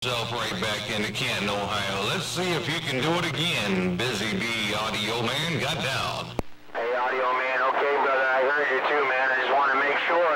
Yourself right back into Canton, Ohio. Let's see if you can do it again. Busy Bee, Audio Man, got down. Hey, Audio Man, okay, brother, I heard you too, man. I just want to make sure.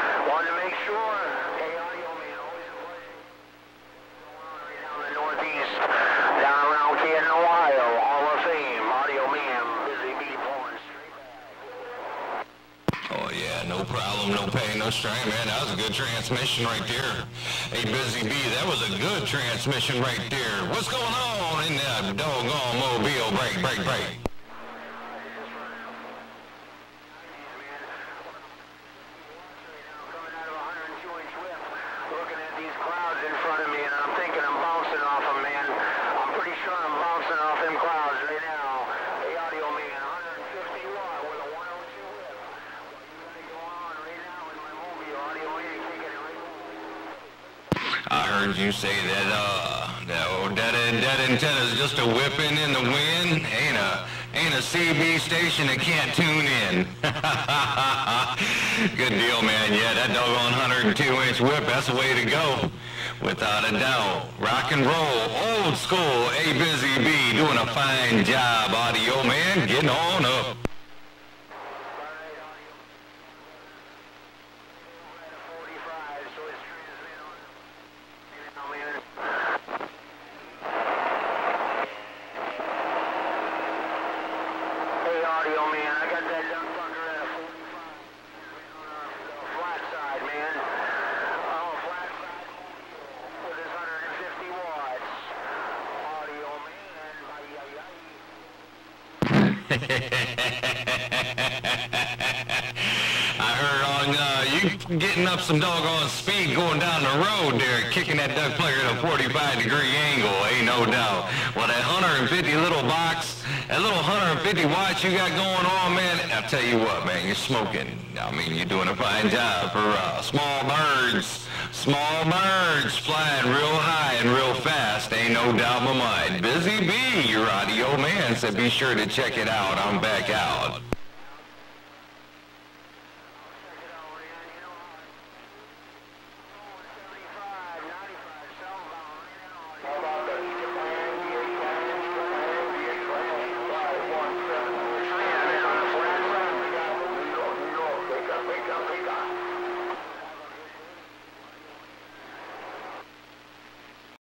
Hey, Audio Man, always a pleasure. Right down the northeast, down around Canton, Ohio, Hall of Fame, Audio Man, Busy Bee pulling straight back. Oh yeah, no problem, no pain, no strain, man. That was a good transmission right there. Hey, Busy Bee, that was a good transmission right there. What's going on in that doggone mobile? Break. Looking at these clouds in front of me, and I'm thinking I'm bouncing off them, man. I'm pretty sure I'm bouncing off them clouds right now. Hey, Audio Man, 150 watt with a 102 whip. What you got going on right now in my mobile? Audio Man, kicking it right. I heard you say that, that antenna is just a whipping in the wind. Ain't a CB station that can't tune in. Good deal, man. Yeah, that doggone 102-inch whip, that's the way to go. Without a doubt. Rock and roll, old school, A Busy Bee, doing a fine job, Audio Man. Getting on up. Audio Man, I got that duck fucker at a 45 flat side, man. Oh, flat side with his 150 watts. Audio Man, I heard on you getting up some doggone speed going down the road there, kicking that duck player at a 45-degree angle, ain't no doubt. Well, that 150 little box, that little 150 watts you got going on, man, I'll tell you what, man, you're smoking. I mean, you're doing a fine job for small birds flying real high and real fast, ain't no doubt in my mind. Busy Bee, your Audio Man, so be sure to check it out. I'm back out.